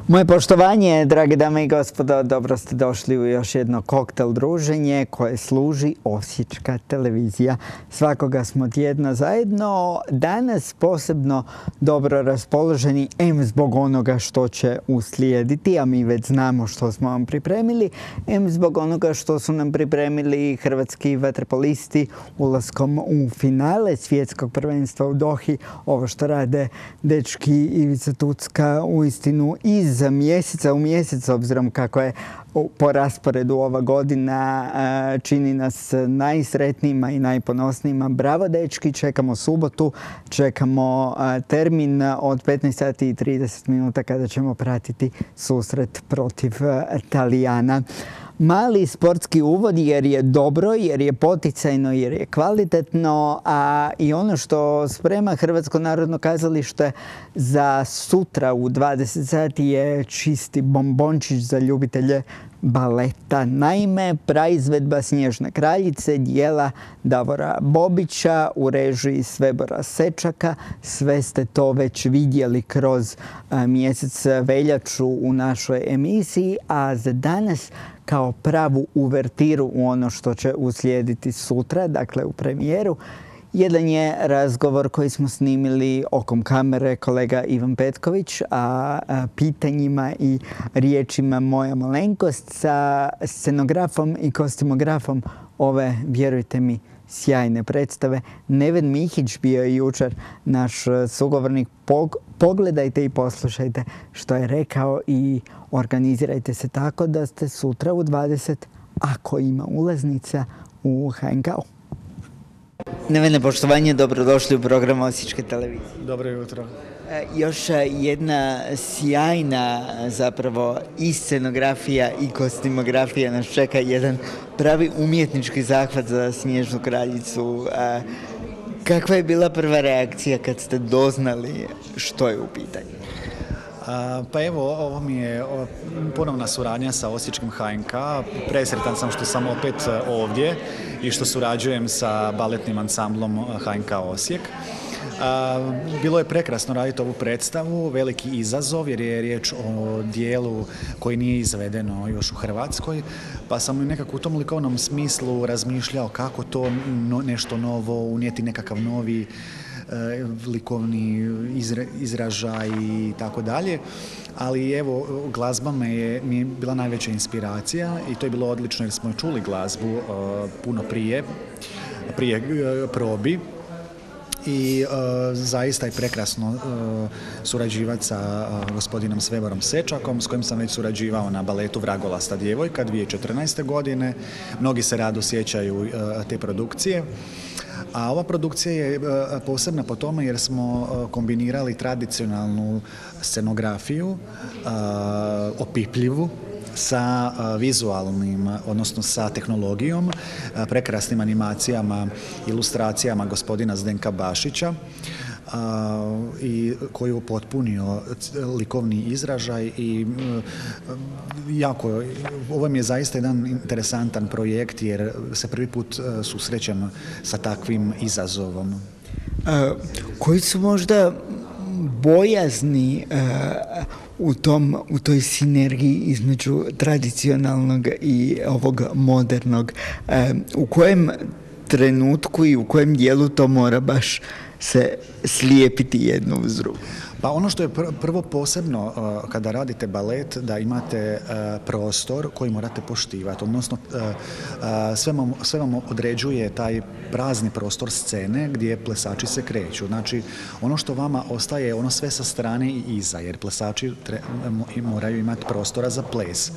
Moje poštovanje, drage dame i gospodo, dobro ste došli u još jedno koktel druženje koje služi Osječka televizija. Svakoga smo tjedna zajedno. Danas posebno dobro raspoloženi, zbog onoga što će uslijediti, a mi već znamo što smo vam pripremili, zbog onoga što su nam pripremili hrvatski vaterpolisti ulaskom u finale svjetskog prvenstva u Dohi. Ovo što rade dečki Ivica Tucka uistinu iz mjeseca u mjesec, obzirom kako je po rasporedu ova godina, čini nas najsretnijima i najponosnijima. Bravo dečki, čekamo subotu, čekamo termin od 15 sati i 30 minuta kada ćemo pratiti susret protiv Talijana. Mali sportski uvod jer je dobro, jer je poticajno, jer je kvalitetno, a i ono što sprema Hrvatsko narodno kazalište za sutra u 20 sati je čisti bombončić za ljubitelje baleta. Naime, praizvedba Snježne kraljice, dijela Davora Bobića u režiji Svebora Sečaka. Sve ste to već vidjeli kroz mjesec veljaču u našoj emisiji, a za danas kao pravu uvertiru u ono što će uslijediti sutra, dakle u premijeru, jedan je razgovor koji smo snimili okom kamere kolega Ivan Petković, a pitanjima i riječima moja malenkost sa scenografom i kostimografom ove, vjerujte mi, sjajne predstave. Neven Mihić bio je jučer naš sugovornik. Pogledajte i poslušajte što je rekao i organizirajte se tako da ste sutra u 20, ako ima ulaznica, u HNK-u. Nevene, poštovanje, dobrodošli u program Osječke televizije. Dobro jutro. Još jedna sjajna zapravo i scenografija i kostimografija nas čeka, jedan pravi umjetnički zahvat za Snježnu kraljicu. Kakva je bila prva reakcija kad ste doznali što je u pitanju? Pa evo, ovo mi je ponovna suradnja sa Osječkim HNK. Presretan sam što sam opet ovdje i što surađujem sa baletnim ansamblom HNK Osijek. Bilo je prekrasno raditi ovu predstavu, veliki izazov jer je riječ o dijelu koji nije izvedeno još u Hrvatskoj, pa sam nekako u tom likovnom smislu razmišljao kako to nešto novo, unijeti nekakav novi likovni izražaj i tako dalje. Ali evo, glazba mi je bila najveća inspiracija i to je bilo odlično jer smo čuli glazbu puno prije probi. I zaista je prekrasno surađivati sa gospodinom Sveborom Sečakom, s kojim sam već surađivao na baletu Vragolasta djevojka 2014. godine. Mnogi se rado sjećaju te produkcije. A ova produkcija je posebna po tome jer smo kombinirali tradicionalnu scenografiju, opipljivu, sa vizualnim, odnosno sa tehnologijom, prekrasnim animacijama, ilustracijama gospodina Zdenka Bašića, i koji je upotpunio likovni izražaj i ovo mi je zaista jedan interesantan projekt jer se prvi put susrećem sa takvim izazovom. Koji su možda bojazni u toj sinergiji između tradicionalnog i ovog modernog? U kojem trenutku i u kojem dijelu to mora baš se slijepiti jedno uz drugo? Pa ono što je prvo posebno kada radite balet, da imate prostor koji morate poštivati, odnosno sve vam određuje taj prazni prostor scene gdje plesači se kreću. Znači, ono što vama ostaje, ono sve sa strane i iza, jer plesači moraju imati prostora za ples.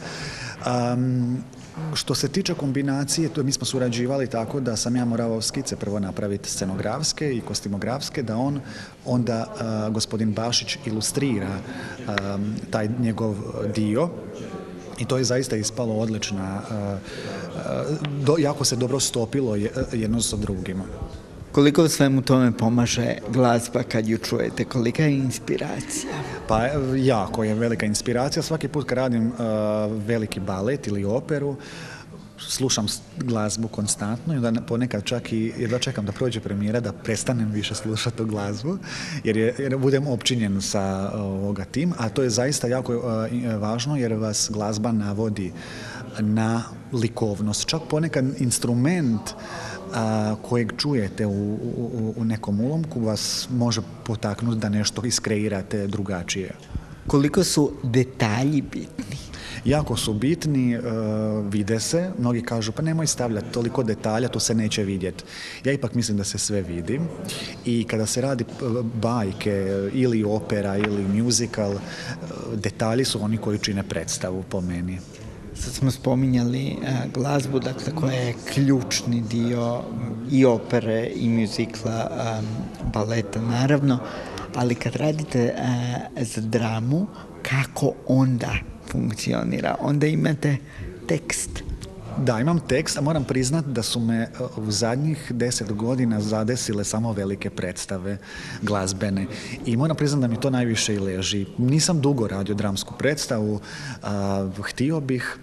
Što se tiče kombinacije, mi smo surađivali tako da sam ja morao skice prvo napraviti scenografske i kostimografske, da onda gospodin Bašić ilustrira taj njegov dio i to je zaista ispalo odlična, jako se dobro stopilo jedno sa drugima. Koliko u svemu tome pomaže glazba kad ju čujete? Kolika je inspiracija? Pa jako je velika inspiracija. Svaki put kad radim veliki balet ili operu, slušam glazbu konstantno i onda ponekad čak i jedva čekam da prođe premijera da prestanem više slušati tu glazbu jer budem opčinjen sa ovoga tim, a to je zaista jako važno jer vas glazba navodi na likovnost. Čak ponekad instrument kojeg čujete u nekom ulomku vas može potaknuti da nešto iskreirate drugačije. Koliko su detalji bitni? Jako su bitni, vide se, mnogi kažu pa nemoj stavljati toliko detalja, to se neće vidjeti. Ja ipak mislim da se sve vidi i kada se radi bajke ili opera ili musical, detalji su oni koji čine predstavu po meni. Sad smo spominjali glazbu, dakle, koja je ključni dio i opere i muzikla, baleta naravno, ali kad radite za dramu, kako onda funkcionira? Onda imate tekst. Da, imam tekst, a moram priznati da su me u zadnjih 10 godina zadesile samo velike predstave glazbene i moram priznati da mi to najviše i leži. Nisam dugo radio dramsku predstavu, htio bih,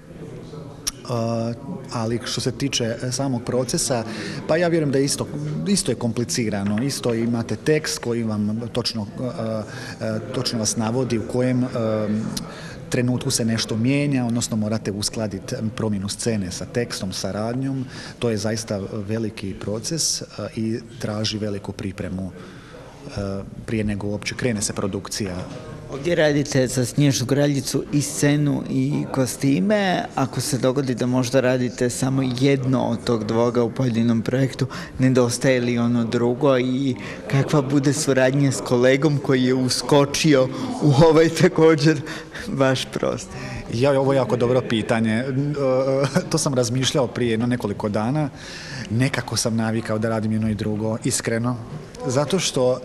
ali što se tiče samog procesa, pa ja vjerujem da je isto je komplicirano, isto imate tekst koji vam točno vas navodi u kojem trenutku se nešto mijenja, odnosno morate uskladiti promjenu scene sa tekstom, sa radnjom. To je zaista veliki proces i traži veliku pripremu prije nego uopće krene se produkcija. Ovdje radite za Snježnu kraljicu i scenu i kostime. Ako se dogodi da možda radite samo jedno od tog dvoga u pojedinom projektu, nedostaje li ono drugo i kakva bude suradnja s kolegom koji je uskočio u ovaj također vaš prostor? Ovo je jako dobro pitanje. To sam razmišljao prije nekoliko dana. Nekako sam navikao da radim jedno i drugo, iskreno. Zato što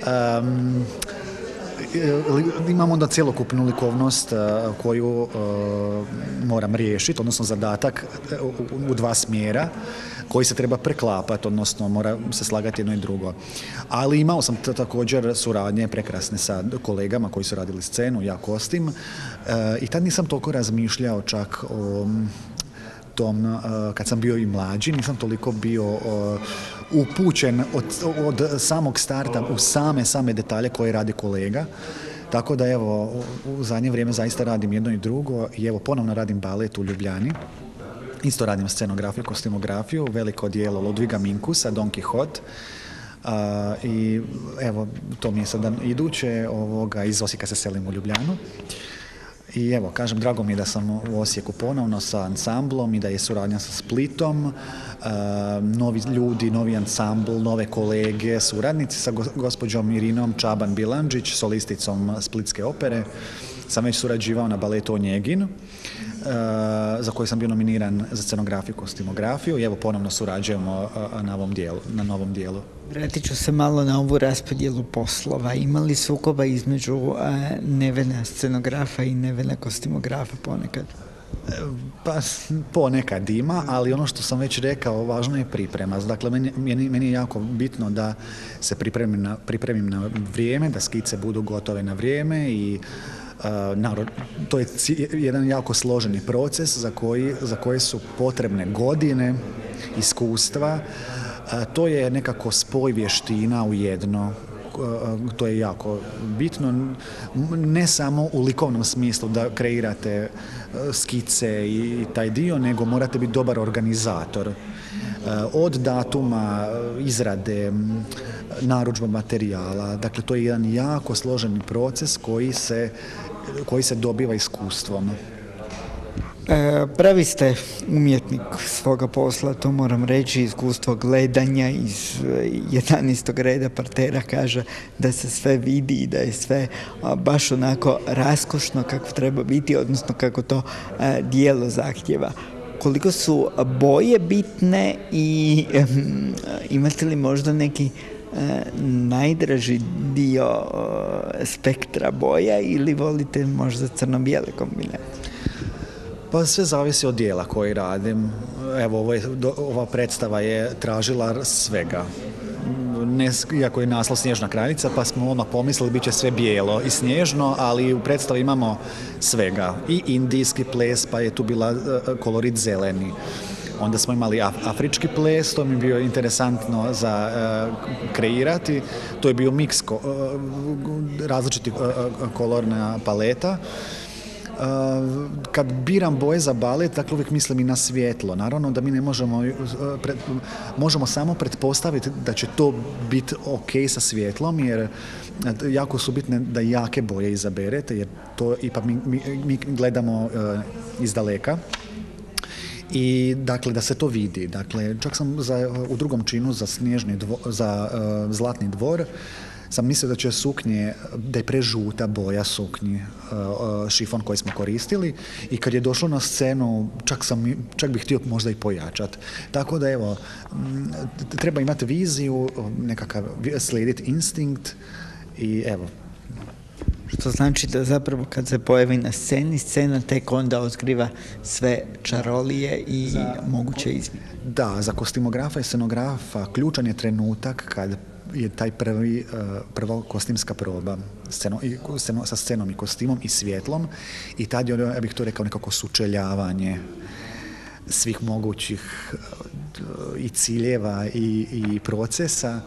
imam onda cjelokupnu likovnost koju moram riješiti, odnosno zadatak u dva smjera koji se treba preklapati, odnosno mora se slagati jedno i drugo. Ali imao sam također suradnje prekrasne sa kolegama koji su radili scenu, ja kostim, i tad nisam toliko razmišljao čak o tom, kad sam bio i mlađi, nisam toliko bio upućen od samog starta u same detalje koje radi kolega. Tako da evo, u zadnje vrijeme zaista radim jedno i drugo i evo ponovno radim balet u Ljubljani. Isto radim scenografiju, kostimografiju, veliko djelo Ludviga Minkusa, Don Quixote. I evo, to mi je sada iduće, iz Osijeka se selim u Ljubljanu. I evo, kažem, drago mi je da sam u Osijeku ponovno sa ansamblom i da je suradnja sa Splitom, novi ljudi, novi ansambl, nove kolege, suradnici sa gospođom Irinom Čaban-Bilandžić, solisticom Splitske opere. Sam već surađivao na baletu Onjegin, za koji sam bio nominiran za scenografiju, kostimografiju i evo ponovno surađujemo na novom dijelu. Vratit ću se malo na ovu raspodjelu poslova. Ima li sukoba između Nevena scenografa i Nevena kostimografa ponekad? Pa ponekad ima, ali ono što sam već rekao, važno je priprema. Dakle, meni je jako bitno da se pripremim na vrijeme, da skice budu gotove na vrijeme i to je jedan jako složeni proces za koji su potrebne godine, iskustva. To je nekako spoj vještina u jedno. To je jako bitno, ne samo u likovnom smislu da kreirate skice i taj dio, nego morate biti dobar organizator. Od datuma, izrade, narudžba materijala, dakle to je jedan jako složeni proces koji se dobiva iskustvom. Pravi ste umjetnik svoga posla, to moram reći, iskustvo gledanja iz 11. reda partera kaže da se sve vidi i da je sve baš onako raskošno kako treba biti, odnosno kako to djelo zahtjeva. Koliko su boje bitne i imate li možda neki najdraži dio spektra boja ili volite možda crno-bijele kombinacije? Pa sve zavisi od dijela koji radim. Evo, ova predstava je tražila svega. Iako je naslov Snježna kraljica, pa smo odmah pomislili bit će sve bijelo i snježno, ali u predstavi imamo svega. I indijski ples, pa je tu bila kolorit zeleni. Onda smo imali afrički ples, to mi je bio interesantno za kreirati. To je bio miks različitih kolorna paleta. Kad biram boje za balet, dakle uvijek mislim i na svjetlo. Naravno da mi ne možemo samo pretpostaviti da će to biti ok sa svjetlom, jer jako su bitne da jake boje izaberete, jer to ipak mi gledamo iz daleka. I dakle da se to vidi. Dakle, čak sam u drugom činu za Zlatni dvor sam mislio da će suknje, da je prežuta boja suknji, šifon koji smo koristili, i kad je došlo na scenu čak bih htio možda i pojačati. Tako da evo, treba imati viziju, nekakav slijediti instinkt i evo. Što znači da zapravo kad se pojavi na sceni, scena tek onda otkriva sve čarolije i moguće izmjene. Da, za kostimografa i scenografa ključan je trenutak kad je taj prva kostimska proba sa scenom i kostimom i svjetlom, i tad je, ja bih to rekao, nekako sučeljavanje svih mogućih i ciljeva i procesa.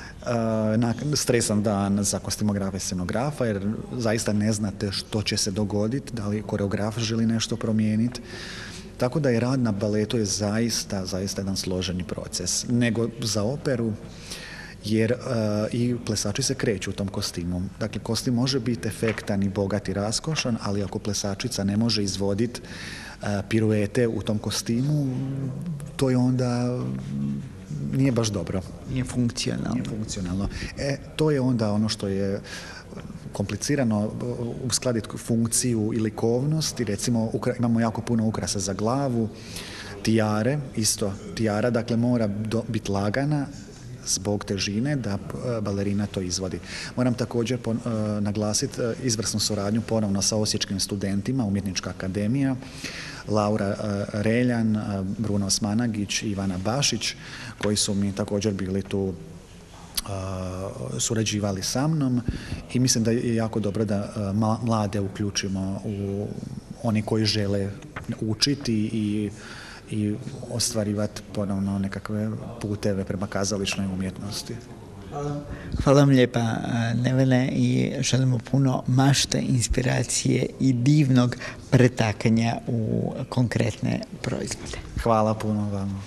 Stresan dan za kostimografa i scenografa, jer zaista ne znate što će se dogoditi, da li koreograf želi nešto promijeniti. Tako da je rad na baletu je zaista jedan složeni proces. Nego za operu, jer i plesači se kreću u tom kostimu. Dakle, kostim može biti efektan i bogat i raskošan, ali ako plesačica ne može izvoditi piruete u tom kostimu, to je onda nije baš dobro. Nije funkcionalno. To je onda ono što je komplicirano, uskladiti funkciju i likovnost. Recimo, imamo jako puno ukrasa za glavu, tijare, isto tijara, dakle mora biti lagana zbog težine da balerina to izvodi. Moram također naglasiti izvrsnu suradnju ponovno sa osječkim studentima, Umjetnička akademija, Laura Reljan, Bruno Smanagić i Ivana Bašić, koji su mi također bili tu, surađivali sa mnom, i mislim da je jako dobro da mlade uključimo u oni koji žele učiti i ostvarivati ponovno nekakve puteve prema kazališnoj umjetnosti. Hvala vam lijepa, Nevene, i želimo puno mašte, inspiracije i divnog pretakanja u konkretne proizvode. Hvala puno vam.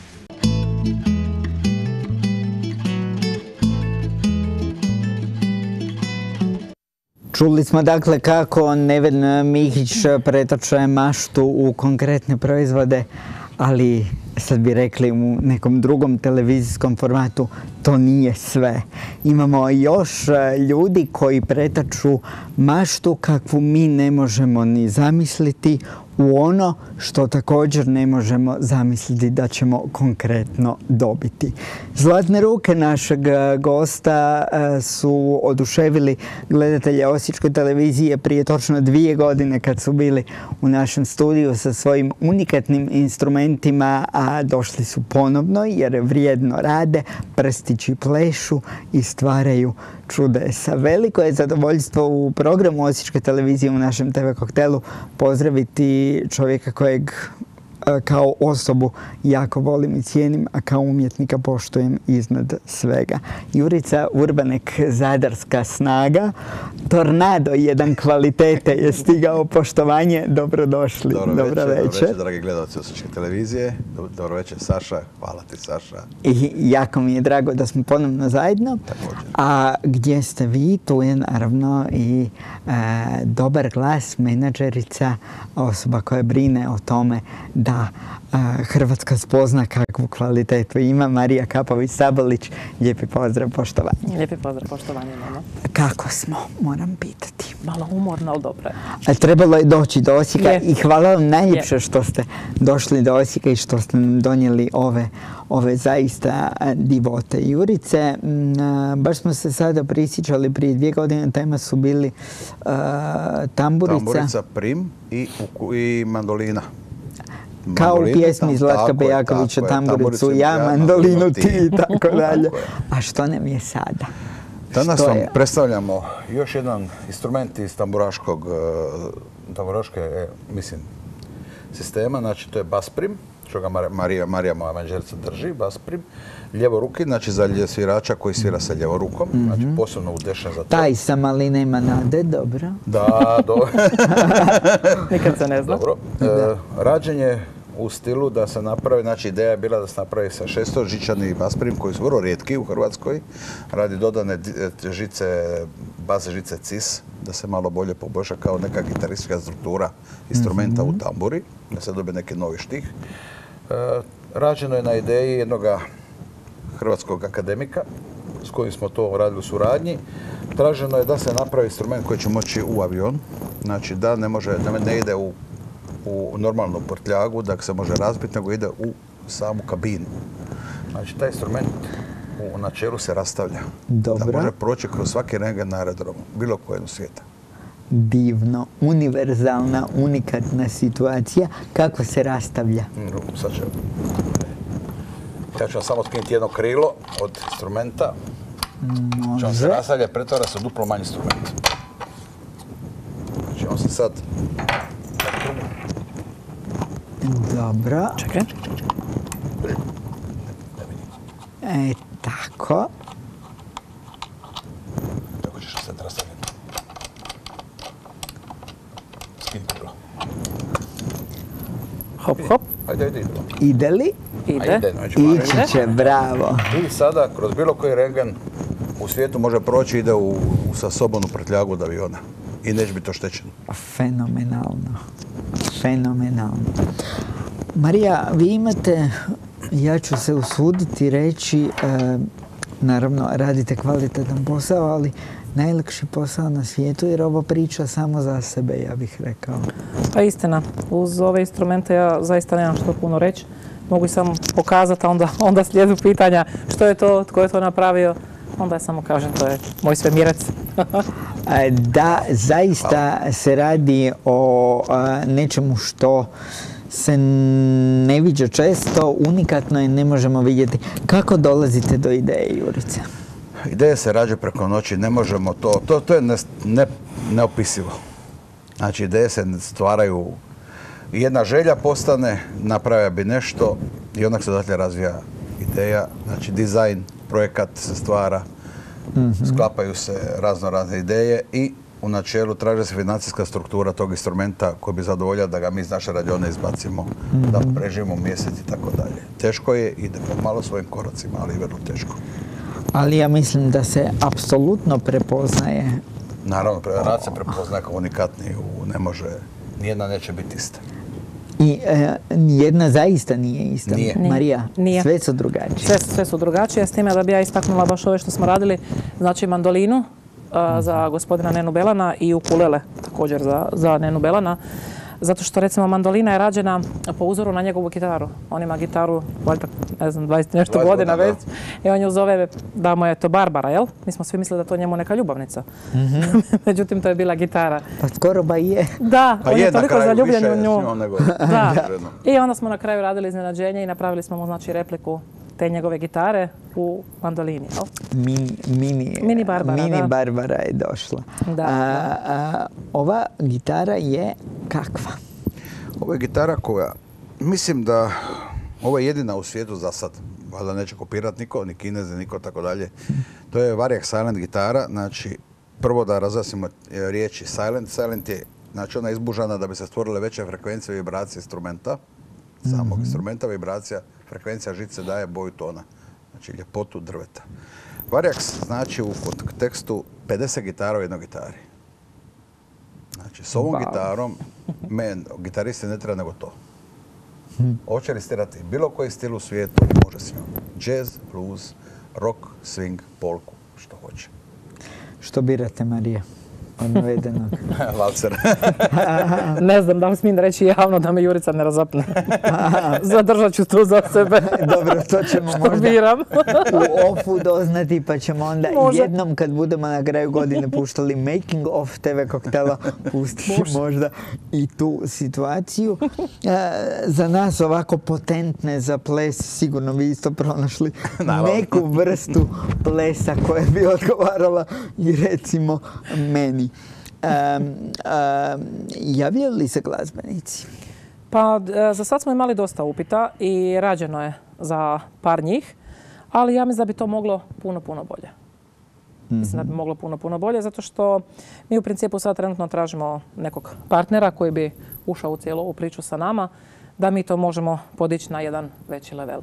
Čuli smo dakle kako Neven Mihić pretoče maštu u konkretne proizvode, ali sad bi rekli u nekom drugom televizijskom formatu, to nije sve. Imamo još ljudi koji pretaču maštu kakvu mi ne možemo ni zamisliti u ono što također ne možemo zamisliti da ćemo konkretno dobiti. Zlatne ruke našeg gosta su oduševili gledatelje Osječke televizije prije točno 2 godine kad su bili u našem studiju sa svojim unikatnim instrumentima, a došli su ponovno jer vrijedno rade, prstići plešu i stvaraju čudesa. Veliko je zadovoljstvo u programu Osječke televizije u našem TV koktelu pozdraviti čovjeka kojeg kao osobu jako volim i cijenim, a kao umjetnika poštujem iznad svega. Jurica Urbanek, zadarska snaga, tornado jedan kvalitete je stigao, poštovanje, dobrodošli. Dobro večer, dragi gledalci Osječke televizije. Dobro večer, Saša. Hvala ti, Saša. I jako mi je drago da smo ponovno zajedno. Također. A gdje ste vi? Tu je naravno i dobar glas, menadžerica, osoba koja brine o tome da Hrvatska spozna kakvu kvalitetu ima. Marija Kapović-Sabolić, lijepi pozdrav, poštovanje. Lijepi pozdrav, poštovanje nama. Kako smo, moram pitati. Malo umorno, ali dobro je. Trebalo je doći do Osijeka i hvala vam najljepše što ste došli do Osijeka i što ste nam donijeli ove zaista divote. Jurice, baš smo se sada prisjećali prije 2 godine, tema su bili tamburica, prim i mandolina. Kao u pjesmi Zlatka Bejakovića, tamburicu ja, mandolinu ti i tako dalje. A što nam je sada? Danas vam predstavljamo još jedan instrument iz tamburaške sistema, znači to je bas prim, što ga Marija moja menadžerica drži, basprim, ljevoruki, znači za svirača koji svira sa ljevorukom, znači posebno udešen za to. Taj sa malinema nade, dobro. Da, dobro. Nikad se ne zna. Dobro. Rađenje u stilu da se napravi, znači ideja je bila da se napravi sa 600 žičani basprim koji su vrlo rijetki u Hrvatskoj, radi dodane žice, baze žice cis, da se malo bolje poboljša kao neka gitaristička struktura instrumenta u tamburi, da se dobije neki novi štih. Rađeno je na ideji jednog hrvatskog akademika s kojim smo to radili u suradnji. Traženo je da se napravi instrument koji će moći u avion, znači da ne ide u normalnu prtljagu, da se može razbiti, nego ide u samu kabinu. Znači, taj instrument u načelu se rastavlja. Dobro. Da može proći kroz svaki rentgen na aerodromu, bilo kojem svijeta. Divno, univerzalna, unikatna situacija. Kako se rastavlja? Sad će. Ja ću vam samo skinuti jedno krilo od instrumenta. Može. On se rastavlja, pretvara se u duplo manji instrument. Znači, on se sad... Dobro. Čekaj. Tako. Tako ćeš sad rastavljati. Skini krilo. Hop, hop. Ajde. Ide li? Ide. Ići će, bravo. I sada, kroz bilo koji rentgen u svijetu može proći, ide sa sobom u prtljagu od aviona. I neće biti oštećen. Fenomenalno. Marija, vi imate, ja ću se usuditi reći, naravno radite kvalitetan posao, ali najlakši posao na svijetu jer ovo priča samo za sebe, ja bih rekao. Pa istina, uz ove instrumente ja zaista nemam što puno reći. Mogu ih samo pokazati, a onda slijedu pitanja što je to, tko je to napravio. Onda ja samo kažem, to je moj svemirac. Da, zaista se radi o nečemu što se ne viđa često, unikatno je, ne možemo vidjeti. Kako dolazite do ideje, Jurica? Ideje se rađaju preko noći, ne možemo to je neopisivo. Znači, ideje se stvaraju, jedna želja postane, napravio bi nešto i onda se odatle razvija ideja, znači dizajn, projekat se stvara, sklapaju se razne ideje i u načelu traži se financijska struktura tog instrumenta koji bi zadovoljao da ga mi iz naše radione izbacimo, da preživimo mjesec i tako dalje. Teško je, ide malo svojim koracima, ali vrlo teško. Ali ja mislim da se apsolutno prepoznaje. Naravno, rad se prepoznaje kao unikatni, nijedna neće biti ista. I nijedna zaista nije ista. Nije. Marija, nije. Sve su drugačije. Sve su drugačije, s time da bi ja istaknula baš ove što smo radili, znači mandolinu za gospodina Nenu Belana i ukulele također za Nenu Belana. Zato što recimo mandolina je rađena po uzoru na njegovu gitaru. On ima gitaru, valjda, ne znam, 20 nešto godina već. I on ju zove da mu je to Barbara, jel? Mi smo svi mislili da to njemu neka ljubavnica. Međutim, to je bila gitara. Pa skoro ba je. Da, pa on je toliko zaljubljen u nju. Da. I onda smo na kraju radili iznenađenje i napravili smo mu znači repliku te njegove gitare u mandolini, jel? Mini Barbara, Mini Barbara je došla. Ova gitara je kakva? Ovo je gitara koja, mislim da ovo je jedina u svijetu za sad. Valjda neće kopirati niko, ni Kineze, niko tako dalje. To je Variax Silent gitara, znači prvo da razjasnimo riječi Silent. Silent je, znači ona je izbužana da bi se stvorile veće frekvencije vibracije instrumenta, samog instrumenta, vibracija, frekvencija žice daje boju tona, znači ljepotu drveta. Variax znači u kontekstu 50 gitara u jednoj gitari. Znači, s ovom gitarom, gitaristi ne treba nego to. Hoće li stirati bilo koji stil u svijetu, može s njom. Jazz, blues, rock, swing, polku, što hoće. Što birate, Marija? Od navedenog. Valcer. Ne znam da li smijem reći javno da me Jurica ne razapne. Zadržat ću tu za sebe. Dobro, to ćemo što biram. U ofu doznati, pa ćemo onda jednom kad budemo na kraju godine puštali making of TV koktela, pustiti možda i tu situaciju. Za nas ovako potentne za ples, sigurno vi isto pronašli neku vrstu plesa koja bi odgovarala i recimo meni. Javljaju li se glazbenici? Pa za sad smo imali dosta upita i rađeno je za par njih, ali ja mislim da bi to moglo puno bolje. Mislim da bi moglo puno bolje, zato što mi u principu sad trenutno tražimo nekog partnera koji bi ušao u cijelu ovu priču sa nama, da mi to možemo podići na jedan veći level.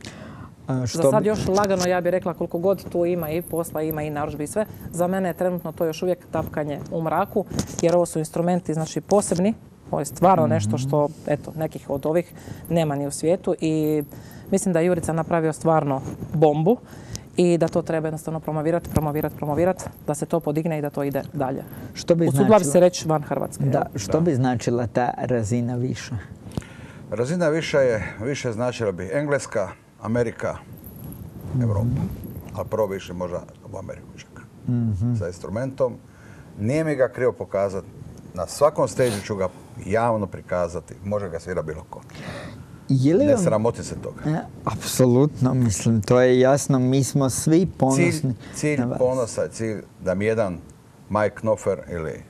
Za sad još lagano, ja bih rekla, koliko god tu ima i posla, ima i narudžbi i sve, za mene je trenutno to još uvijek tapkanje u mraku, jer ovo su instrumenti, znači, posebni. Ovo je stvarno nešto što, eto, nekih od ovih nema ni u svijetu i mislim da je Jurica napravio stvarno bombu i da to treba jednostavno promovirati, da se to podigne i da to ide dalje. Usudila bi se reći van Hrvatske. Da, što bi značila ta razina viša? Razina više značila bi Engleska, Amerika, Europa. Ali prvo više možda u Ameriku čak. Sa instrumentom. Nije mi ga krivo pokazati. Na svakom stage ću ga javno prikazati. Može ga svira bilo ko. Ne sramoti se toga. Apsolutno, mislim, to je jasno. Mi smo svi ponosni. Cilj ponosa je cilj da mi jedan Mike Knopfler ili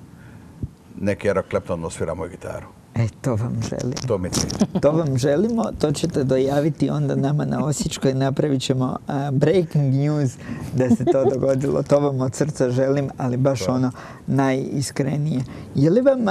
neki Eric Clapton osvira moju gitaru. To vam želim. To mi cilj. To vam želimo, to ćete dojaviti onda nama na Osječkoj, napravit ćemo breaking news da se to dogodilo. To vam od srca želim, ali baš ono najiskrenije. Je li vam,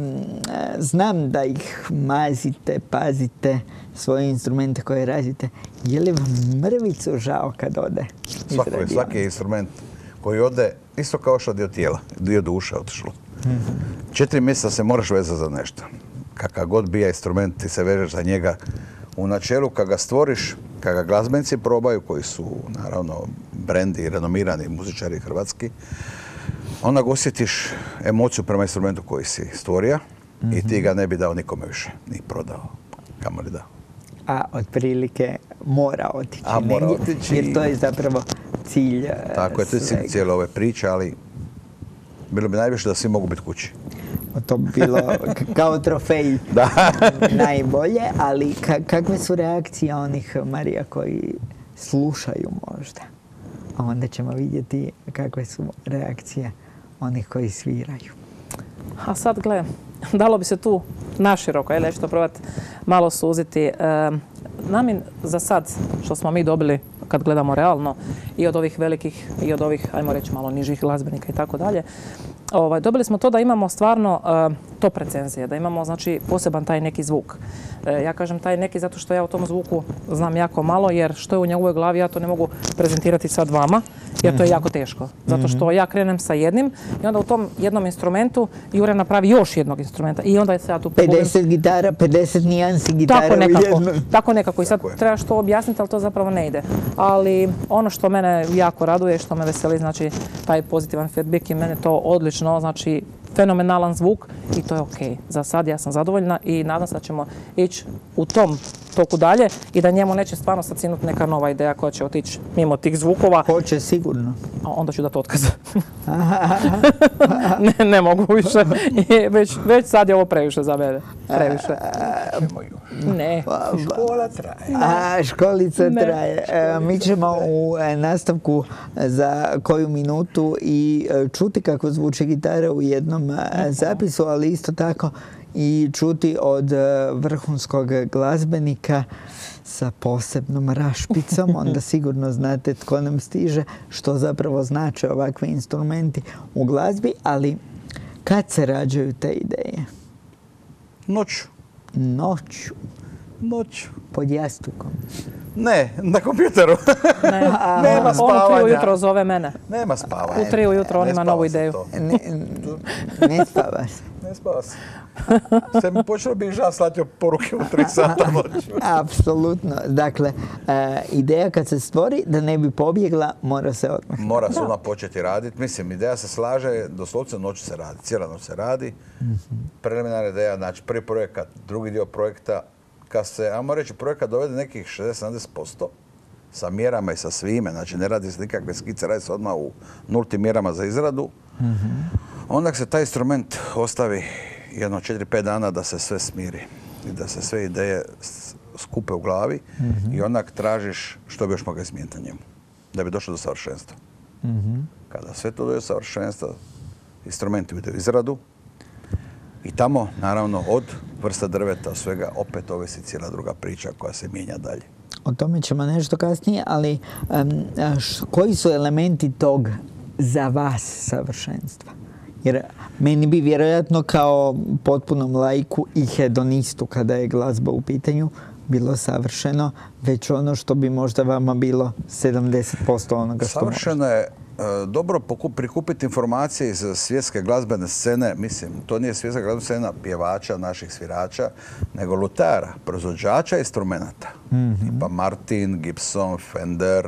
znam da ih mazite, pazite, svoje instrumente koje radite, je li vam mrvicu žao kad ode? Svaki instrument koji ode, isto kao što dio tijela, dio duše otišlo. 4 mjeseca se moraš vezati za nešto. Kakav god bija instrument, ti se vežeš za njega. U načelu, kad ga stvoriš, kad ga glazbenici probaju, koji su, naravno, brendi i renomirani muzičari hrvatski, onda ga osjetiš emociju prema instrumentu koji si stvorio i ti ga ne bi dao nikome više, ni prodao, kamo li dao. A otprilike mora otići negdje, jer to je zapravo cilj Tako je, to je cilj cijele ove priče, ali bilo bi najviše da svi mogu biti kući. To bi bilo kao trofej najbolje, ali kakve su reakcije onih, Marija, koji slušaju možda? A onda ćemo vidjeti kakve su reakcije onih koji sviraju. A sad, gle, dalo bi se tu naširoko, ja ću to probati malo suziti. Nami za sad, što smo mi dobili, kad gledamo realno, i od ovih velikih, i od ovih, ajmo reći, malo nižih glazbenika i tako dalje, dobili smo to da imamo stvarno top recenzije, da imamo, znači, poseban taj neki zvuk. Ja kažem taj neki zato što ja o tom zvuku znam jako malo, jer što je u njegovoj glavi ja to ne mogu prezentirati sad vama, jer to je jako teško. Zato što ja krenem sa jednim i onda u tom jednom instrumentu Jure napravi još jednog instrumenta i onda se ja tu pogubim. 50 gitara, 50 nijansi gitara u jednom. Tako nekako. I sad trebaš to objasniti, ali to zapravo ne ide. Ali ono što mene jako raduje, što me veseli, znači taj pozitivan feedback i mene to odlično, znači fenomenalan zvuk i to je ok. Za sad ja sam zadovoljna i nadam se da ćemo ići u tom toku dalje i da njemu neće stvarno sad sinuti neka nova ideja koja će otići mimo tih zvukova. Hoće sigurno. A onda ću dati otkaz. ne mogu više. Već sad je ovo previše za mene. Previše. Ne. Škola traje. Školica traje. Mi ćemo u nastavku za koju minutu i čuti kako zvuči gitara u jednom zapisu, ali isto tako i čuti od vrhunskog glazbenika sa posebnom rašpicom. Onda sigurno znate tko nam stiže, što zapravo znače ovakvi instrumenti u glazbi, ali kad se rađaju te ideje? Noću. Noću. Pod jastukom. Ne, na kompjuteru. Nema spavanja. On u 3 ujutro zove mene. Nema spavanja. U 3 ujutro on ima novu ideju. Ne spava se. Ne spava se. Sve mi počelo bi žal slatio poruke u 3 sata noću. Apsolutno. Dakle, ideja kad se stvori da ne bi pobjegla, mora se odmah. Mora se odmah početi raditi. Mislim, ideja se slaže, doslovce noću se radi. Cijela noć se radi. Preliminarna ideja, znači prvi projekat, drugi dio projekta. Kad se, ajmo reći, projekat dovede nekih 60-70% sa mjerama i sa svime, znači ne radi se nikakve skice, radi se odmah u nultim mjerama za izradu, onda se taj instrument ostavi jedno 4-5 dana da se sve smiri i da se sve ideje skupe u glavi i onak tražiš što bi još mogao izmijeniti na njemu, da bi došlo do savršenstva. Kada sve to dođe do savršenstva, instrumenti ide u izradu I tamo, naravno, od vrsta drveta, svega, opet ovisi cijela druga priča koja se mijenja dalje. O tome ćemo nešto kasnije, ali koji su elementi tog za vas savršenstva? Jer meni bi vjerojatno kao potpunom laiku i hedonistu kada je glazba u pitanju bilo savršeno, već ono što bi možda vama bilo 70% onoga što savršeno je dobro prikupiti informacije iz svjetske glazbene scene. Mislim, to nije svjetska glazbena scena pjevača, naših svirača, nego lutara, proizvođača instrumenata. Tipa Martin, Gibson, Fender,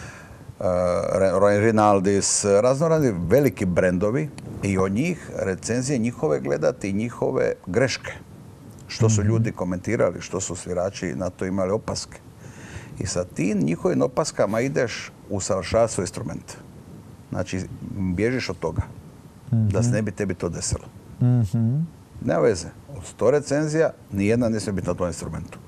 Rinaldis, raznorazni veliki brendovi i od njih recenzije njihove gledati i njihove greške. Što su ljudi komentirali, što su svirači na to imali opaske. I sa tim njihovim opaskama ideš usavršavati svoj instrument. Znači, bježiš od toga. Da se ne bi tebi to desilo. Nema veze. Od 100 recenzija, nijedna ne smije biti na tom instrumentu.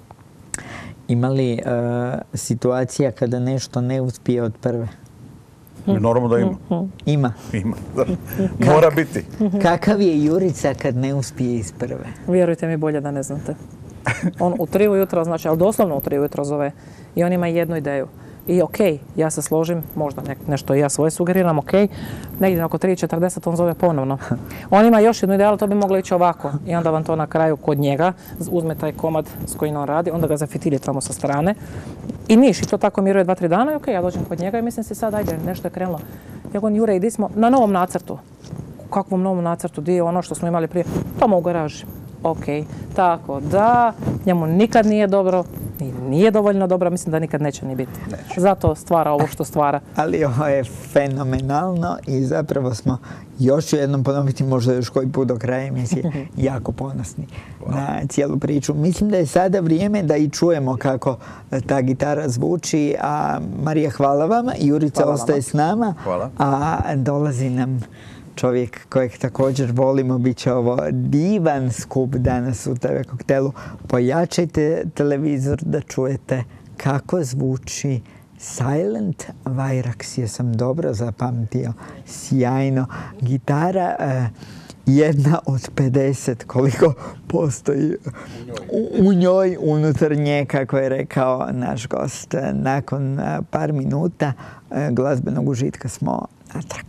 Ima li situacija kada nešto ne uspije od prve? Normalno da ima. Ima. Ima. Mora biti. Kakav je Jurica kad ne uspije iz prve? Vjerujte mi, bolje da ne znate. On u 3 ujutro, znači, ali doslovno u 3 ujutro zove i on ima jednu ideju. I ja se složim, možda nešto ja svoje sugeriram, negdje oko 3:40 on zove ponovno. On ima još jednu ideju, ali to bi moglo ići ovako. I onda vam to na kraju kod njega uzme taj komad s kojim on radi, onda ga zafitili tamo sa strane. I niš, i to tako miruje 2-3 dana i ja dođem kod njega i mislim si sad, ajde, nešto je krenulo. Ja govorim, Jure, idi smo na novom nacrtu. Kakvom novom nacrtu? Di je ono što smo imali prije? Tamo u garaži. Tako da, njemu nikad nije dobro, nije dovoljno dobro, mislim da nikad neće ni biti. Zato stvara ovo što stvara. Ali ovo je fenomenalno i zapravo smo, još ću jednom ponoviti, možda još koji put do kraja emisije, jako ponosni na cijelu priču. Mislim da je sada vrijeme da i čujemo kako ta gitara zvuči. A Marija, hvala vam. Jurica ostaje s nama. Hvala. A dolazi nam čovjek kojeg također volimo. Biće ovo divan skup danas u TV Koktelu. Pojačajte televizor da čujete kako zvuči Silent Vajraks. Jesam dobro zapamtio. Sjajno. Gitara jedna od 50 koliko postoji u njoj, unutar nje, kako je rekao naš gost. Nakon par minuta glazbenog užitka smo natrag.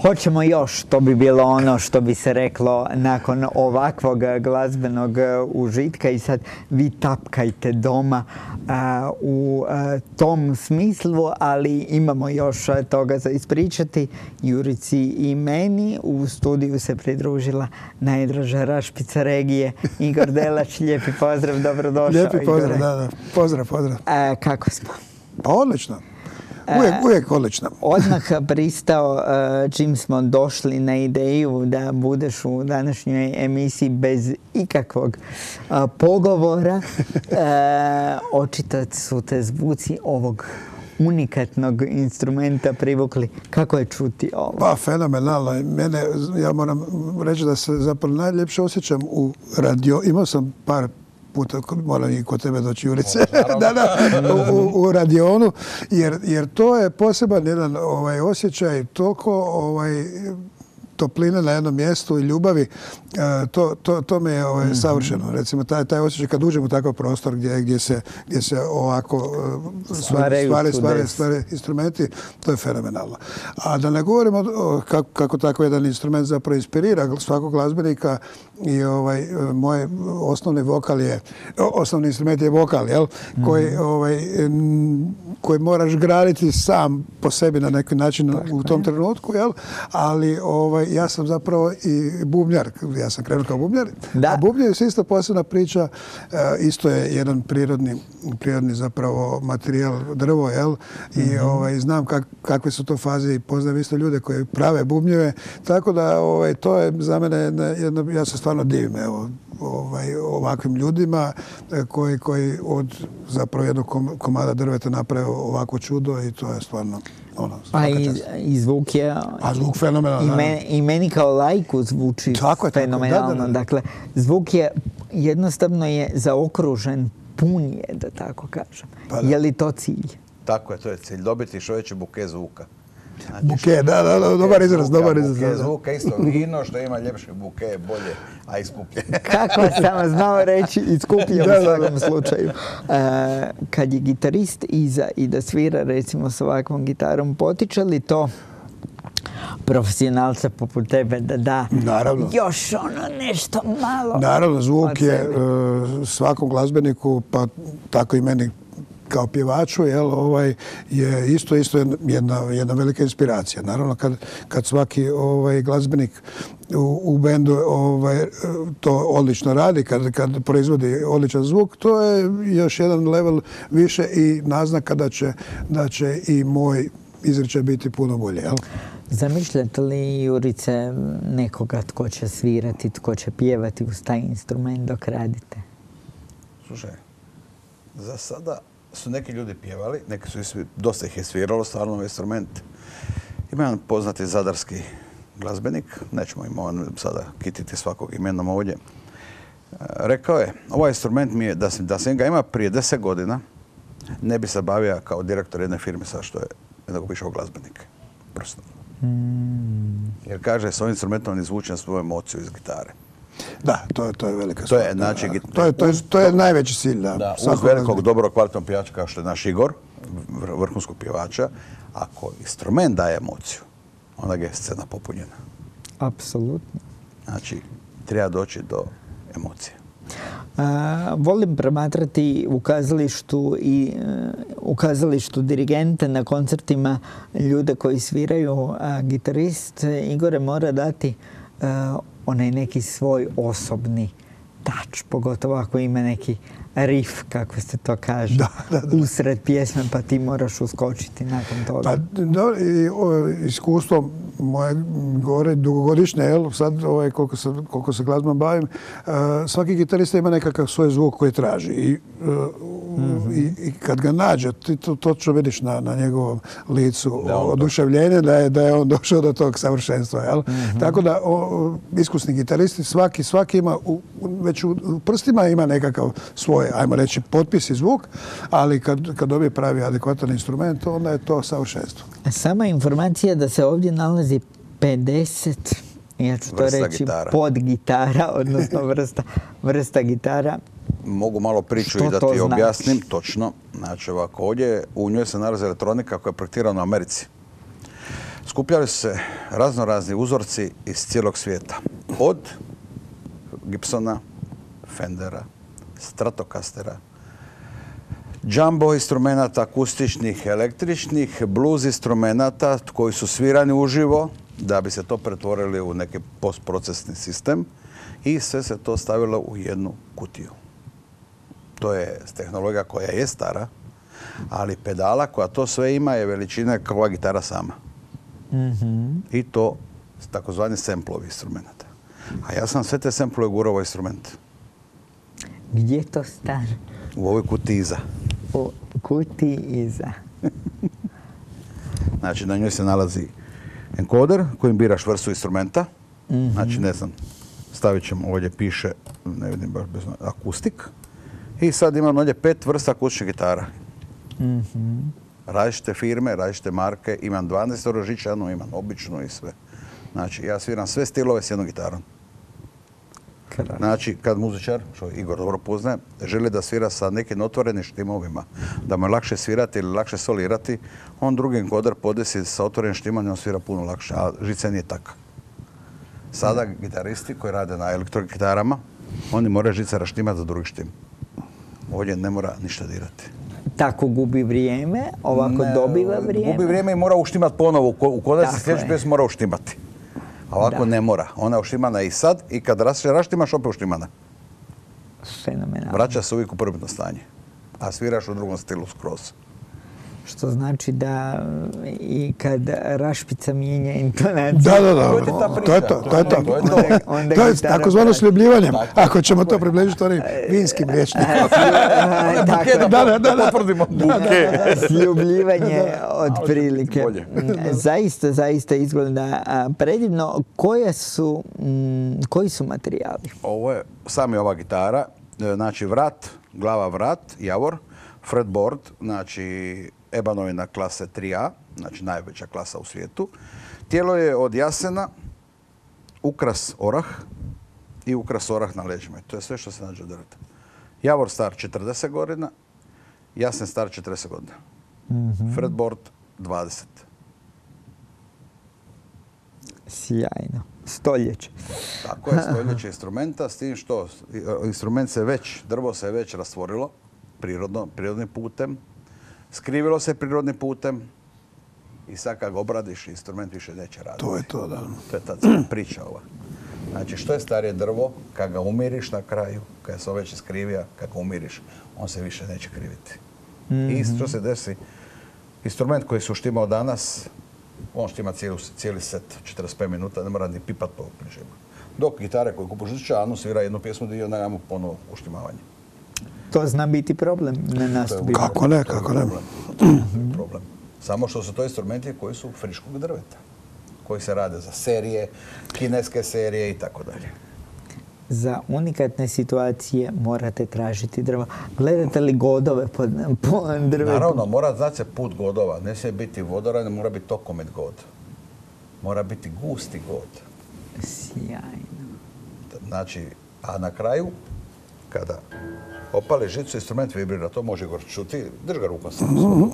Hoćemo još, to bi bilo ono što bi se reklo nakon ovakvog glazbenog užitka i sad vi tapkajte doma u tom smislu, ali imamo još toga za ispričati. Jurici i meni u studiju se pridružila najdraža rašpica regije, Igor Delač. Lijepi pozdrav, dobrodošao. Lijepi pozdrav, da. Pozdrav. Kako smo? Pa odlično. Uvijek odlično. Odmah pristao čim smo došli na ideju da budeš u današnjoj emisiji bez ikakvog pogovora. Očito su te zvuci ovog unikatnog instrumenta privukli. Kako je čuti ovo? Pa, fenomenalno. Ja moram reći da se zapravo najljepše osjećam u radio. Imao sam par puta, moram i kod tebe doći, Jurice, u radionu, jer to je poseban jedan osjećaj, toliko topline na jednom mjestu i ljubavi, to mi je savršeno. Recimo, taj osjećaj kad uđem u takav prostor gdje se ovako stvaraju instrumenti, to je fenomenalno. A da ne govorimo kako tako jedan instrument zapravo inspirira svakog glazbenika i moj osnovni instrument je vokal, jel? Koji moraš graditi sam po sebi na neki način u tom trenutku, jel? Ali ja sam zapravo i bubnjar. Ja sam krenuo kao bubnjar. A bubnjar je isto posebna priča. Isto je jedan prirodni zapravo materijal, drvo, jel? I znam kakve su to faze i poznajem isto ljude koji prave bubnjeve. Tako da to je za mene jedno, ja se stvarno divim ovakvim ljudima koji od zapravo jednog komada drveta naprave ovako čudo i to je stvarno i zvuk je... A zvuk fenomenalno. I meni kao lajku zvuči fenomenalno. Dakle, zvuk je jednostavno je zaokružen, pun je, da tako kažem. Je li to cilj? Tako je, to je cilj. Dobiti što veći buke zvuka. Buke, da, dobar izraz. Buke zvuka, isto vino, što ima ljepše buke, bolje, a i skuplje. Kako sam znao reći, i skuplje u svakom slučaju. Kad je gitarist iza i da svira recimo s ovakvom gitarom, potiče li to profesionalca poput tebe da da još nešto malo? Naravno, zvuk je svakom glazbeniku, pa tako i meni kao pjevaču, je isto jedna velika inspiracija. Naravno, kad svaki glazbenik u bendu to odlično radi, kad proizvodi odličan zvuk, to je još jedan level više i naznaka da će i moj izričaj biti puno bolje. Zamišljate li, Jurice, nekoga tko će svirati, tko će pjevati uz taj instrument dok radite? Slušaj, za sada su neki ljudi pjevali, neki su dosta ih je sviralo stvarno ovaj instrument. Ima jedan poznati zadarski glazbenik, nećemo im sada kititi svakog imenom ovdje. Rekao je, ovaj instrument mi je, da sam ga ima prije 10 godina, ne bi se bavio kao direktor jedne firme sa što je nego bi išao glazbenik. Prosto. Jer kaže, s ovim instrumentom izvučem svoju emociju iz gitare. Da, to je velika stvar. To je najveći cilj. Da, uz velikog, dobrog, kvalitetnog pjevača kao što je naš Igor, vrhunskog pjevača, ako instrument daje emociju, onda je scena popunjena. Apsolutno. Znači, treba doći do emocije. Volim promatrati u kazalištu dirigente na koncertima ljude koji sviraju. Gitarist Igore mora dati onaj neki svoj osobni touch, pogotovo ako ima neki riff, kako se to kaže, usred pjesme, pa ti moraš uskočiti nakon toga. Pa, iskustvo moje gore dugogodišnje, sad koliko se glazbom bavim, svaki gitarista ima nekakav svoj zvuk koji traži i kad ga nađe, ti to točno vidiš na njegovom licu oduševljenje da je on došao do tog savršenstva. Tako da iskusni gitaristi svaki ima već u prstima ima nekakav svoj, ajmo reći, potpis i zvuk, ali kad dobije pravi adekvatan instrument, onda je to savršenstvo. Sama informacija da se ovdje nalazi 50, ja ću to reći, podgitara, odnosno vrsta gitara. Mogu malo priču i da ti objasnim točno. Znači ovako, ovdje u njoj se nalazi elektronika koja je projektirana u Americi. Skupljali su se raznorazni uzorci iz cijelog svijeta. Od Gibsona, Fendera, Stratocastera, jumbo instrumenata akustičnih, električnih, blues instrumenata koji su svirani uživo da bi se to pretvorili u neki postprocesni sistem i sve se to stavilo u jednu kutiju. To je tehnologija koja je stara, ali pedala koja to sve ima je veličina kao ova gitara sama. I to takozvani semplovi instrumenta. A ja sam sve te semplove gurao u instrument. Gdje je to staro? U ovoj kutiji iza. U kutiji iza. Znači, na njoj se nalazi enkoder kojim biraš vrstu instrumenta. Znači, ne znam, stavit ćemo, ovdje piše, ne vidim baš bez akustik. I sad imam ovdje 5 vrsta akustičnih gitara. Različite firme, različite marke. Imam 12-žičanu, imam običnu i sve. Znači, ja sviram sve stilove s jednom gitarom. Znači, kad muzičar, što Igor dobro poznaje, želi da svira sa nekim otvorenim štimovima, da mu je lakše svirati ili lakše solirati, on drugi enkoder podesi sa otvorenim štimanjem, on svira puno lakše, a žice nije taka. Sada gitaristi koji rade na elektrogitarama, oni moraju žice raštimati za drugi štim. Ovdje ne mora ništa dirati. Tako gubi vrijeme, ovako dobiva vrijeme. Gubi vrijeme i mora uštimat ponovo. U konačnici sljedeću pjesmu mora uštimati. A ovako ne mora. Ona je uštimana i sad i kad raštimaš opet uštimana. Fenomenalno. Vraća se uvijek u prvotno stanje. A sviraš u drugom stilu skroz. Što znači da i kad rašpica mijenja intonaciju. Da. To je to. To je takozvano sljubljivanje. Ako ćemo to približiti onim vinskim rječnikom. Da potvrdimo. Sljubljivanje otprilike. Zaista izgleda predivno. Koji su materijali? Ovo je sami ova gitara. Znači vrat, glava vrat, javor, fretboard, znači ebanovina klase 3A, znači najveća klasa u svijetu. Tijelo je od jasena, ukras orah i ukras orah na leđima. To je sve što se nađe od drveta. Javor star 40 godina, jasen star 40 godina. Fretboard 20. Sjajno. Stoljeće. Tako je, stoljeće instrumenta, s tim što instrument se već, drvo se već rastvorilo prirodnim putem, skrivilo se prirodnim putem i sad kad ga obradiš, instrument više neće raditi. To je to, da. To je ta cijela priča ova. Znači, što je starije drvo, kad ga umiriš na kraju, kad se već iskrivija, kad ga umiriš, on se više neće kriviti. I što se desi, instrument koji su štimao danas, on štima cijeli set, 45 minuta, ne mora ni pipat po knjižima. Dok gitare koje kupuš u dućanu svira jednu pjesmu dio, nemamo ponovo uštimavanje. To zna biti problem, ne nastupi. Kako ne. Problem. Samo što su to instrumenti koji su friškog drveta, koji se rade za serije, kineske serije i tako dalje. Za unikatne situacije morate tražiti drva. Gledate li godove po drvetu? Naravno, mora znati se put godova. Ne smije biti vodoran, ne mora biti tokomet god. Mora biti gusti god. Sjajno. Znači, a na kraju, kada opali žicu, instrument vibrira, to može Igor čuti. Drž ga rukom samo.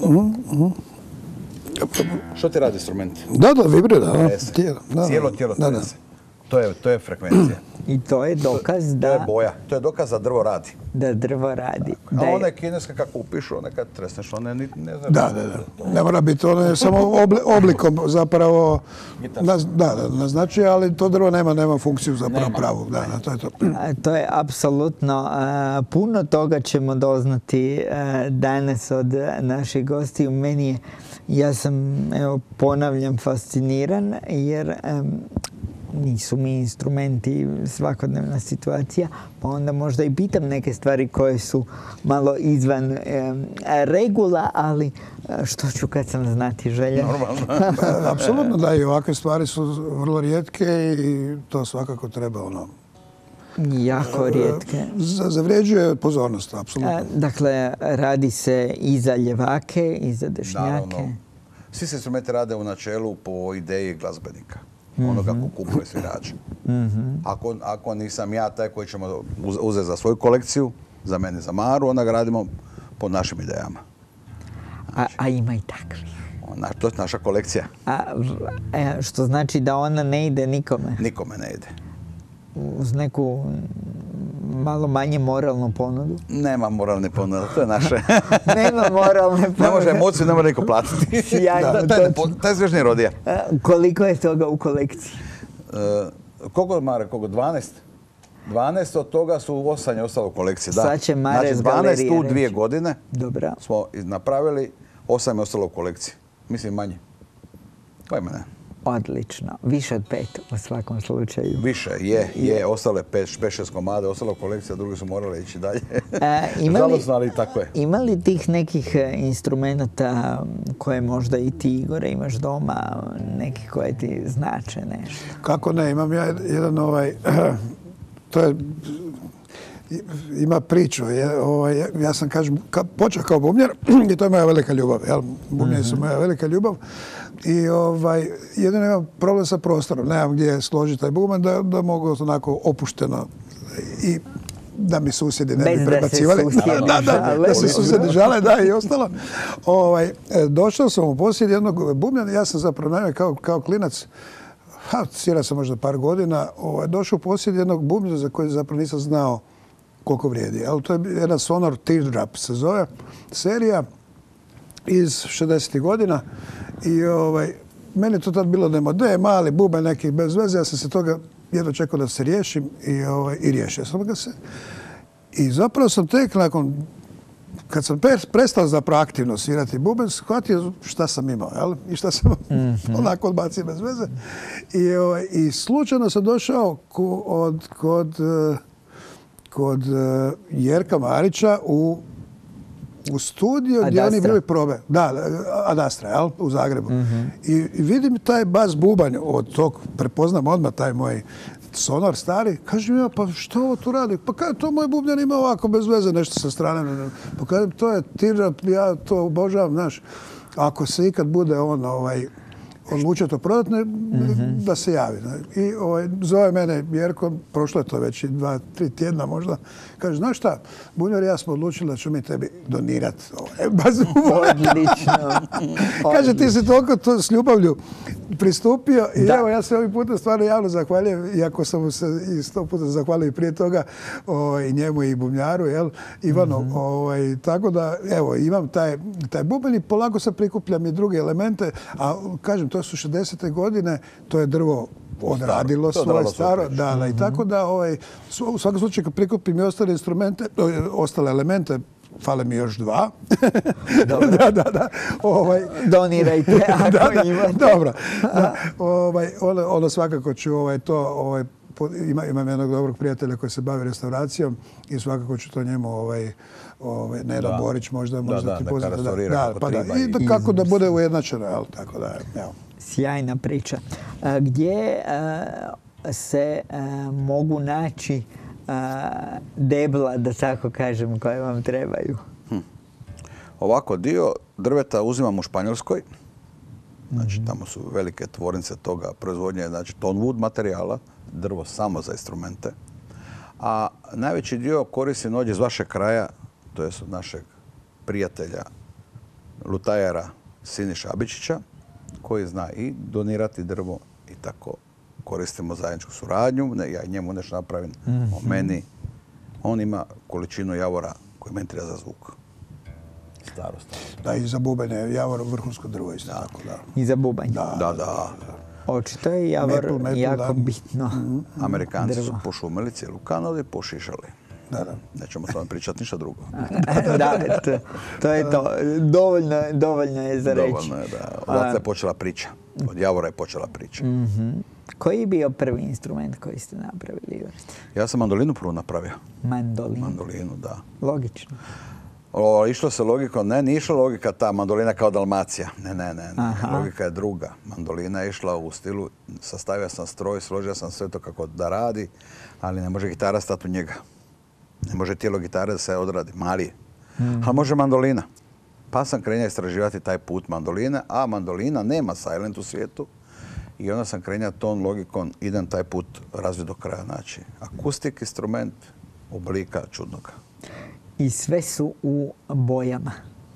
Što ti radi instrument? Da, vibrira. Cijelo tijelo trese. To je frekvencija. I to je dokaz da... To je boja. To je dokaz da drvo radi. Da drvo radi. A one kineske kako upišu, one kad tresneš, one ne znam. Da. Ne mora biti, ono je samo oblikom zapravo naznačuje, ali to drvo nema funkciju zapravo pravu. To je to. To je apsolutno. Puno toga ćemo doznati danas od naših gostiju. Meni je, ja sam, ponavljam, fasciniran jer nisu mi instrumenti svakodnevna situacija, pa onda možda i pitam neke stvari koje su malo izvan regula, ali što ću kad sam znati želja. Normalno. Apsolutno da, i ovakve stvari su vrlo rijetke i to svakako treba jako rijetke. Zavređuje pozornost, apsolutno. Dakle, radi se i za ljevake, i za dešnjake. Naravno. Svi se instrumenti rade u načelu po ideji glazbenika. Onoga ko kupuje svirača. Ako nisam ja taj koji ćemo uzeti za svoju kolekciju, za mene za Maru, onda ga radimo po našim idejama. A ima i takvih. To je naša kolekcija. Što znači da ona ne ide nikome? Nikome ne ide. Uz neku malo manje moralnu ponudu? Nema moralne ponude, to je naše. Nema moralne ponude. Ne može emociju, ne može niko platiti. Sjajno, Taj svežnji rodija. Koliko je toga u kolekciji? Koliko, Mare, 12? 12 od toga su 8 je ostalo u kolekciji. Da. Sad će Mare s znači, 12 galerije u 2 reći. godine Dobro. smo napravili, 8 je ostalo u kolekciji. Mislim manje. Pojma ne. Odlično. Više od 5 u svakom slučaju. Više, je. Ostalo je 5-6 komada, ostalo kolekcija, drugi su morali ići dalje. Žalosno, ali tako je. Ima li tih nekih instrumenta koje možda i ti, Igore, imaš doma, neki koje ti znače nešto? Kako ne, imam ja jedan to je, ima priču. Ja sam, kažem, počeo kao bubnjar i to je moja velika ljubav. Bubnjari su moja velika ljubav. I jedino imam problem sa prostorom. Nemam gdje složiti taj bubanj da mogu onako opušteno i da mi susjedi ne bi prebacivali. Da se susjedi žale, da, i ostalo. Došao sam u posjed jednog bubnjana, ja sam zapravo naime kao klinac, svirao sam možda par godina, došao u posjed jednog bubnjana za koji zapravo nisam znao koliko vrijedi. Ali to je jedna Sonor Teardrop se zove, serija iz 60. godina. I meni je to tad bilo demode, mali bubanj neki bez veze, ja sam se toga jedno čekao da se riješim i riješio sam ga se. I zapravo sam tek nakon, kad sam prestao zapravo aktivno svirati bubanj, shvatio šta sam imao, jel? I šta sam onako odbacio bez veze. I slučajno sam došao kod Jerka Marića u studio gdje oni bili probe. Da, Ad Astra, jel? U Zagrebu. I vidim taj bas bubanj od tog, prepoznam odmah taj moj Sonor stari. Kažem ja, pa što ovo tu radi? Pa kada to moj bubnjar ima ovako bez veze nešto sa strane. Pa kažem, to je Teardrop, ja to obožavam, znaš. Ako se ikad bude odlučio to prodati, da se javi. I zove mene Jerko, prošlo je to već 2-3 tjedna možda. Kaže, znaš šta, Bunjar i ja smo odlučili da ću mi tebi donirati bazu. Odlično. Kaže, ti si toliko s ljubavlju pristupio i evo, ja se ovim putem stvarno javno zahvaljujem, iako sam mu se i 100 puta zahvalio i prije toga i njemu i bubnjaru, Ivanu. Tako da, evo, imam taj bubanj i polako se prikupljam i druge elemente, a kažem, to su 60. godine, to je drvo odradilo svoje staro. I tako da, u svakom slučaju, kad prikupim i ostale instrumente, ostale elemente, fale mi još 2. Da. Donirajte ako imate. Dobro. Ono svakako ću to, imam jednog dobrog prijatelja koji se bavi restauracijom i svakako ću to njemu Neda Borić možda ti poznati. I kako da bude ujednačeno, tako da, evo. Sjajna priča. Gdje se mogu naći debla, da tako kažem, koje vam trebaju? Ovako, dio drveta uzimam u Španjolskoj. Znači, tamo su velike tvornice toga proizvodnje, znači tonwood materijala, drvo samo za instrumente. A najveći dio koristim ovdje iz vašeg kraja, to je od našeg prijatelja, lutajera Siniša Abičića, koji zna i donirati drvo i tako koristimo zajedničku suradnju. Ja njemu nešto napravim o meni. On ima količinu javora koji meni treba za zvuk. Staro. Da, i za bubanj je javor vrhunsko drvo isto tako, da. I za bubanj? Da. Očito je javor jako bitno. Amerikanci su pošumili cijelu Kanadu i pošišali. Da. Nećemo s vama pričati ništa drugo. Da, to je to. Dovoljno je za reći. Dovoljno je, da. Odatle je počela priča. Od javora je počela priča. Koji je bio prvi instrument koji ste napravili, Igor? Ja sam mandolinu prvo napravio. Mandolinu, da. Logično. Išlo se logikom, nije išla logika ta mandolina kao Dalmacija. Ne. Logika je druga. Mandolina je išla u stilu, sastavio sam stroj, složio sam sve to kako da radi, ali ne može gitara stati u njega. Ne može tijelo gitare da se odradi, mali je. Ali može mandolina. Pa sam krenio istraživati taj put mandoline, a mandolina nema silent u svijetu. I onda sam krenio tom logikom, idem taj put razviti do kraja. Znači, akustik instrument oblika čudnoga. I sve su u bojama.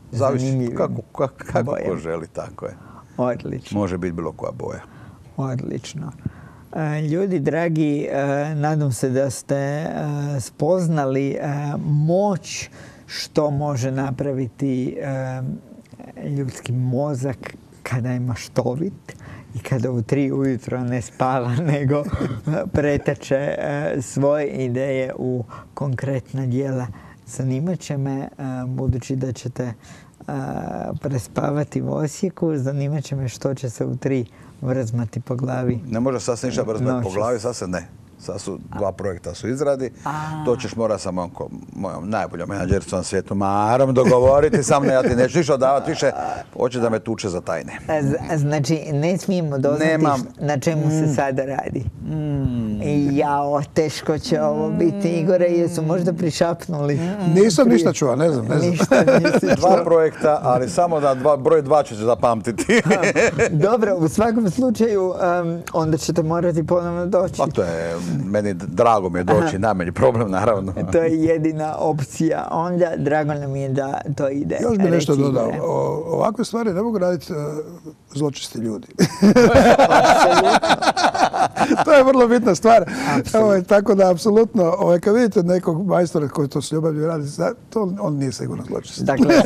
Zavisi zanimljivim kako bojama. ko želi, tako je. Odlično. Može biti bilo koja boja. Odlično. Ljudi dragi, nadam se da ste spoznali moć što može napraviti ljudski mozak kada je maštovit i kada u 3 ujutro ne spava, nego pretače svoje ideje u konkretna djela. Zanimat će me, budući da ćete prespavati u Osijeku, zanimat će me što će se u 3 vrzmati po glavi. Ne može sad se ništa vrzmati po glavi, sad se ne. Sad su 2 projekta su izradi. To ćeš morati sa mojom najboljom menadžericom na svijetu Marom dogovoriti. Sam ne, ja ti neću ništa davati više. Hoće da me tuče za tajne. Znači, ne smijemo doznati na čemu se sada radi. Jao, teško će ovo biti. Igore, jesu možda prišapnuli? Nisam ništa čuo, ne znam. Ništa nisi čuo. 2 projekta, ali samo da broj 2 ćete zapamtiti. Dobro, u svakom slučaju, onda ćete morati ponovno doći. Pa to je, meni drago mi je doći, najmanji problem, naravno. To je jedina opcija. Onda drago nam je da to ide. Još bi nešto dodao. Ovakve stvari ne mogu raditi zločesti ljudi. To je vrlo bitna stvar. Tako da, apsolutno, kad vidite nekog majstora koji to s ljubavlju radi, on nije sigurno zločest. Dakle,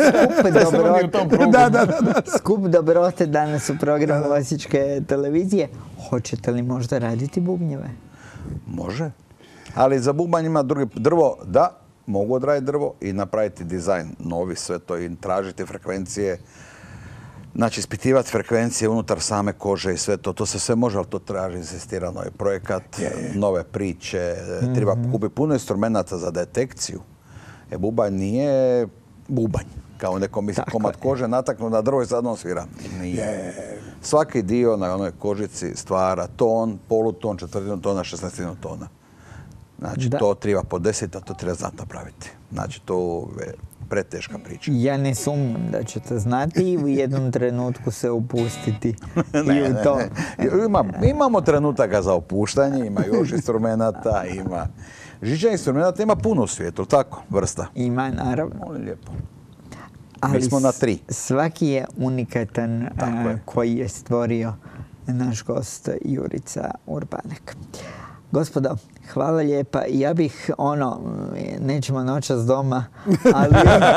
skup dobrote danas u programu Osječke televizije. Hoćete li možda raditi bubnjeve? Može. Ali za bubanj ima drugi drvo, da, mogu odraditi drvo i napraviti dizajn novi, sve to i tražiti frekvencije. Znači, ispitivati frekvencije unutar same kože i sve to. To se sve može, ali to traži insistirano je projekat, nove priče. Treba kupiti puno instrumenta za detekciju. Bubanj nije bubanj. Kao neko misli komad kože nataknu na drvo i sad on svira. Nije. Svaki dio na onoj kožici stvara ton, poluton, četvrtinu tona, 16 tona. Znači, to treba po 10, a to treba znati napraviti. Znači, to je preteška priča. Ja ne sumnjam da ćete znati i u jednom trenutku se upustiti i u to. Imamo trenutaka za opuštanje, ima još instrumenta, ima... Žičanih instrumenta ima puno u svijetu, tako? Vrsta. Ima, naravno. Molim lijepo. Ali mi smo na 3. Svaki je unikatan koji je stvorio naš gost Jurica Urbanek. Gospodo, hvala lijepa. Ja bih, nećemo noćas doma, ali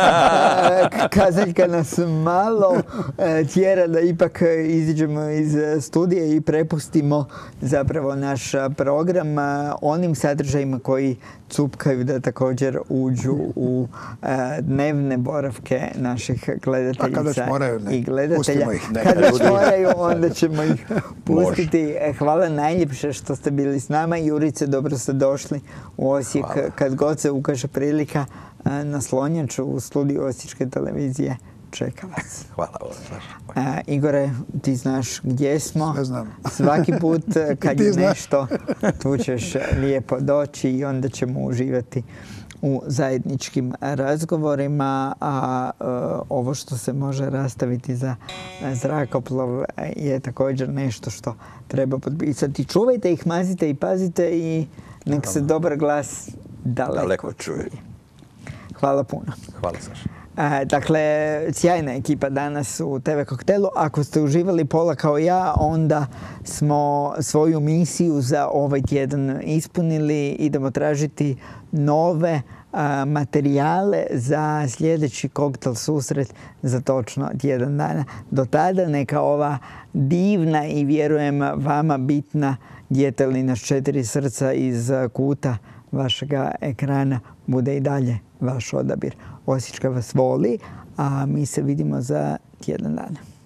kazaljka nas malo tjera da ipak iziđemo iz studija i prepustimo zapravo naš program onim sadržajima koji cupkaju da također uđu u dnevne boravke naših gledateljica i gledatelja. Kada već moraju, onda ćemo ih pustiti. Hvala najljepše što ste bili s nama. Jurice, dobro ste došli u Osijek. Kad god se ukaže prilika, na Slonjaču u studiju Osječke televizije čeka vas. Hvala. Igore, ti znaš gdje smo. Sve znam. Svaki put kad je nešto, tu ćeš lijepo doći i onda ćemo uživati u zajedničkim razgovorima, a ovo što se može rastaviti za zrakoplov je također nešto što treba potpisati. Čuvajte ih, mazite i pazite i nek se dobar glas daleko čuje. Hvala puno. Hvala, Saša. Dakle, sjajna ekipa danas u TV Koktelu. Ako ste uživali pola kao ja, onda smo svoju misiju za ovaj tjedan ispunili. Idemo tražiti nove materijale za sljedeći koktel susret za točno tjedan dana. Do tada neka ova divna i vjerujem vama bitna djetelina s 4 srca iz kuta vašega ekrana bude i dalje vaš odabir. Osječka vas voli, a mi se vidimo za tjedan dana.